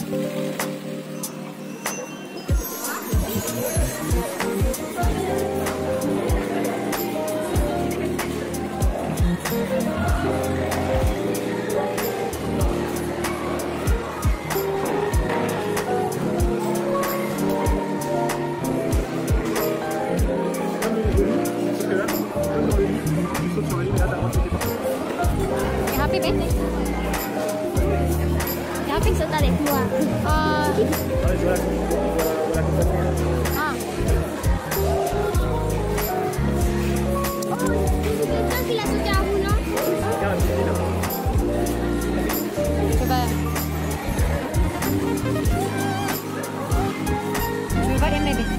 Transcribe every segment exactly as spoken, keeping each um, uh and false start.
Happy ba? Happy sa talit mo ah. Ah. Ah. Kan sila sa jauh no? Coba. Coba M B.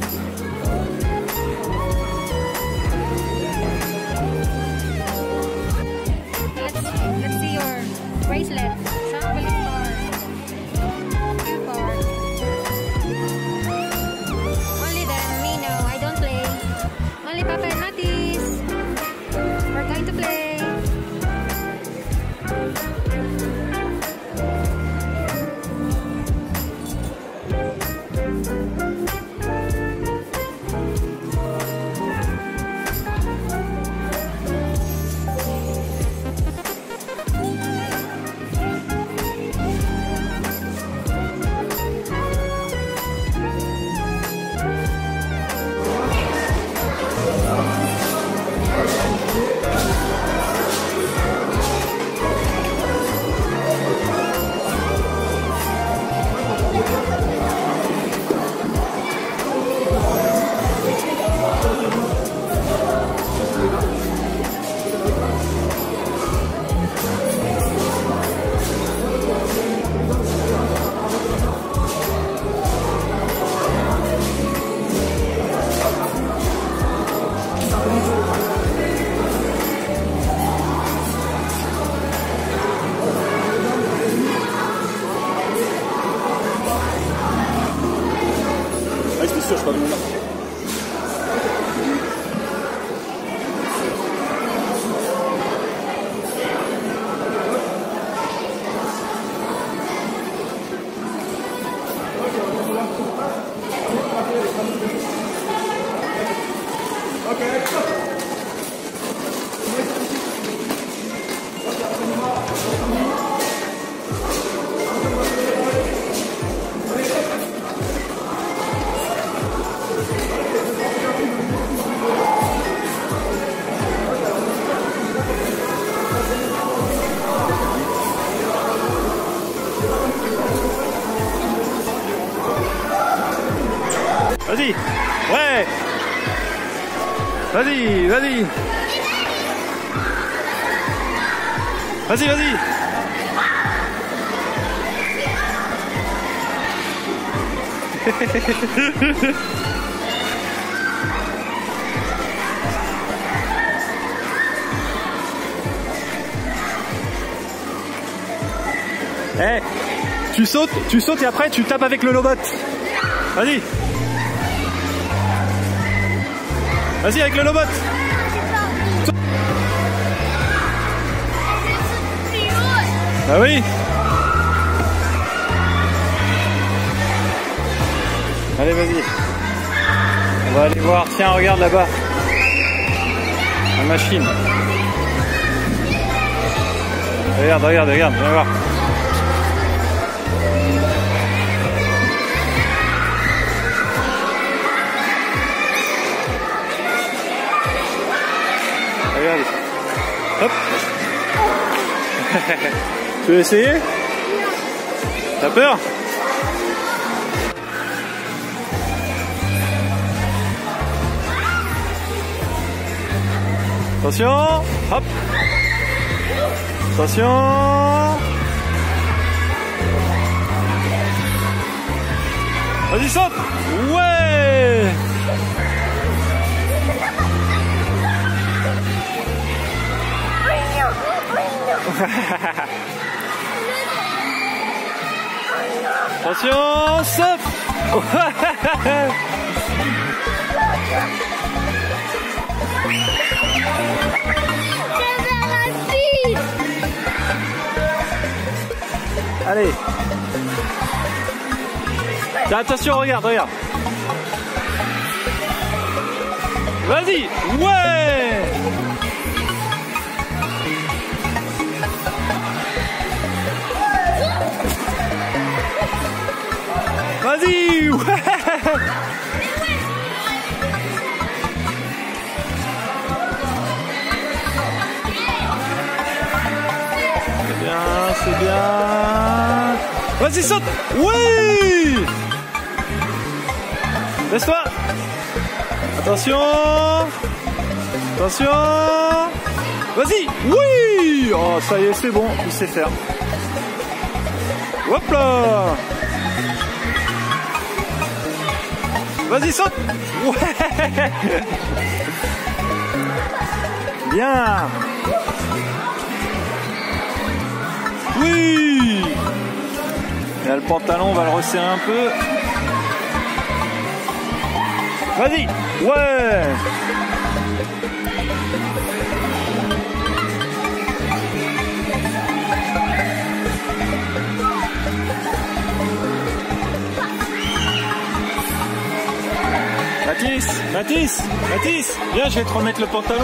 Let's see your bracelet. Sample card. Cue card. Only then, me no, I don't play. Only Papa and Matis. We're going to play. Sûr, je sais pas d'où on a. Vas-y, ouais. Vas-y, vas-y. Vas-y, vas-y. Eh, hey, tu sautes, tu sautes et après tu tapes avec le lobot. Vas-y. Vas-y avec le lobot. Bah oui. Allez, vas-y. On va aller voir. Tiens, regarde là-bas. La machine. Regarde, regarde, regarde. Viens voir. Regarde. Hop. Tu veux essayer? T'as peur? Attention. Hop. Attention. Vas-y, saute. Ouais. Attention, saute. Allez. Tiens, attention, regarde, regarde. Vas-y. Ouais. Vas-y. Ouais. C'est bien, c'est bien. Vas-y, saute. Oui. Laisse-toi. Attention. Attention. Vas-y. Oui. Oh, ça y est, c'est bon. Il sait faire. Hop là. Vas-y, saute. Ouais. Bien. Oui. Et là, le pantalon, on va le resserrer un peu. Vas-y. Ouais. Mathis, Mathis, Mathis, viens, je vais te remettre le pantalon.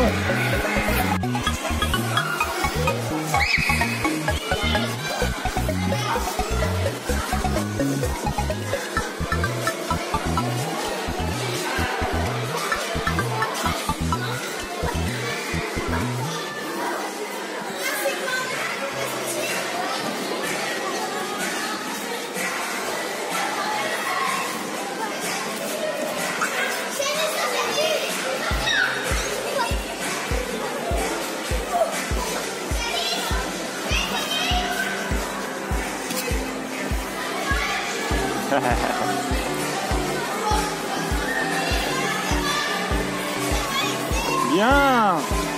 Bien.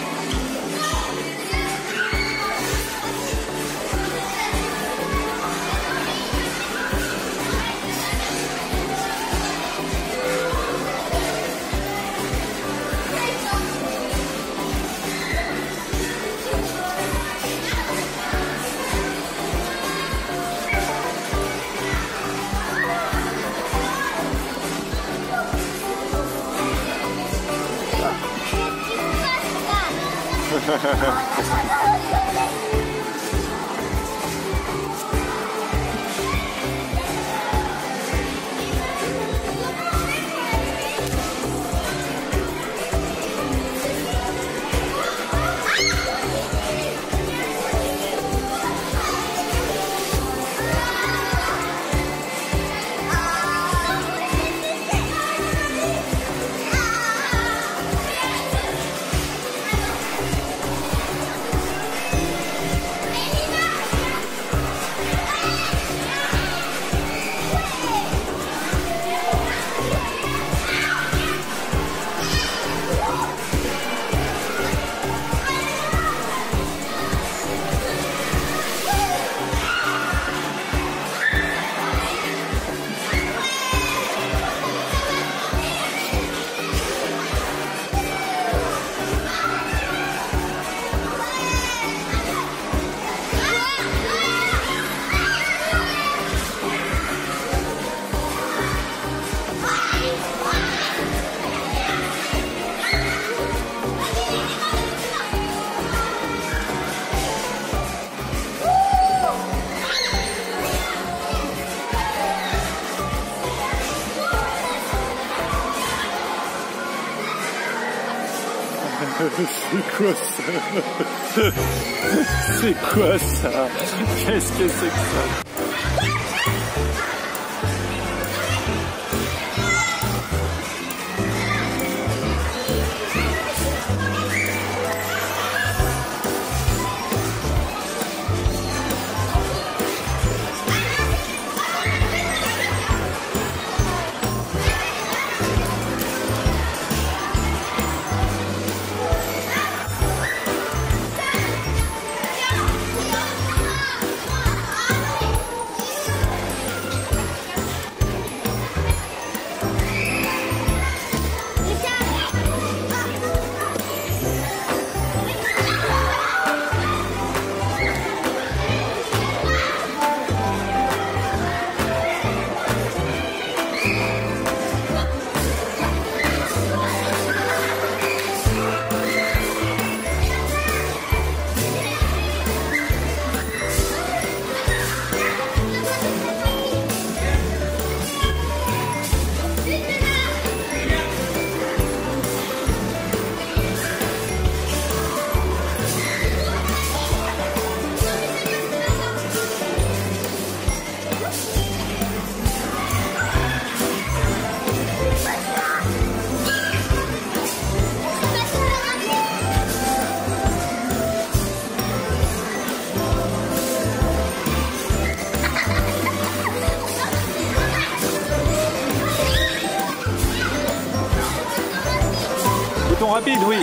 C'est quoi ça? C'est quoi ça? Qu'est-ce que c'est que ça? rapides, oui.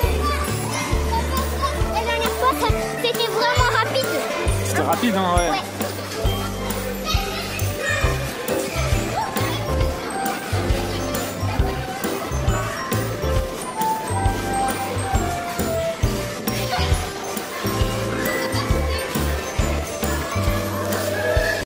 C'était vraiment rapide. C'était rapide, hein, ouais. Ouais.